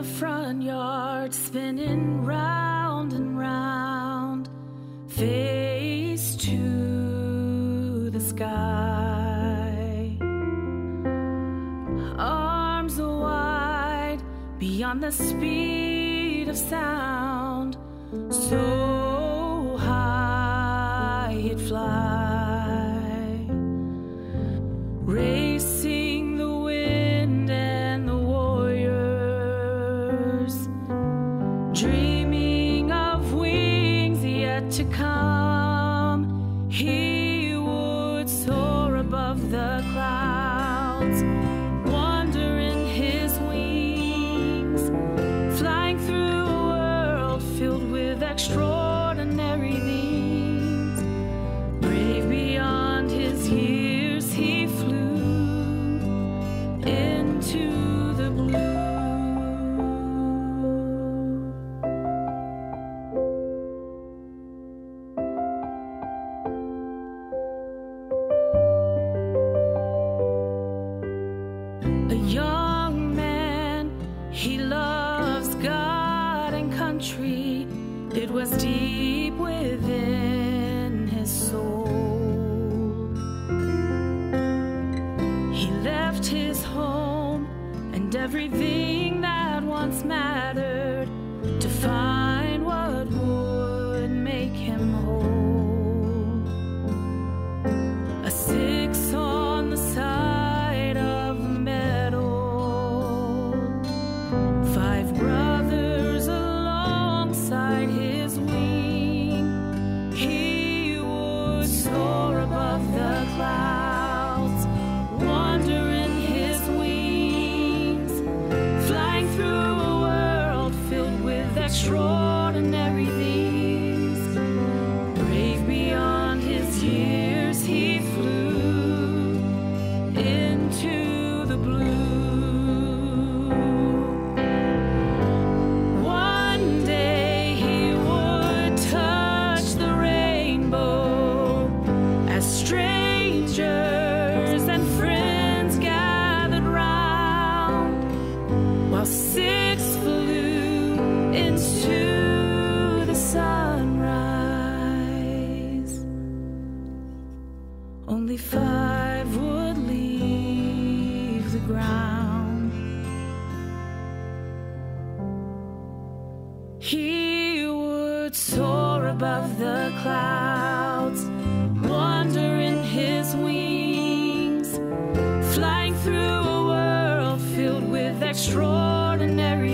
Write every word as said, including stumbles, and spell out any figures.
front yard, spinning round and round, face to the sky. Arms wide beyond the speed of sound, so high it fly, racing the wind and the warriors, dreaming of wings yet to come. He would soar above the clouds, wonder in his wings, flying through a world filled with extraordinary things. Brave beyond his years, he flew into the blue. A young man, he loves God and country. It was deep within his soul. He left his home and everything that once mattered to find what would make him whole. A six on the side of the meadow, five brothers alongside his wing. He would soar above the clouds, wonder in his wings, flying through a world filled with extraordinary things. Brave beyond his years, he flew into the blue. One day he would touch the rainbow as strangers and friends gathered round, while six flew into the sunrise. Only five would leave the ground. He would soar above the clouds, wonder in his wings, flying through a world filled with extraordinary